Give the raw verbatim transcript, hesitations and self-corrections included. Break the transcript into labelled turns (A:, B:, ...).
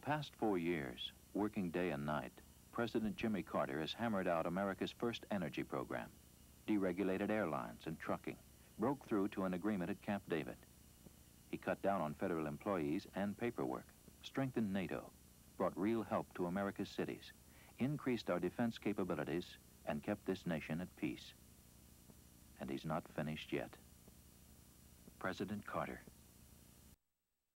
A: past four years, working day and night, President Jimmy Carter has hammered out America's first energy program, deregulated airlines and trucking, broke through to an agreement at Camp David. He cut down on federal employees and paperwork, strengthened NATO, brought real help to America's cities, increased our defense capabilities, and kept this nation at peace. And he's not finished yet. President Carter.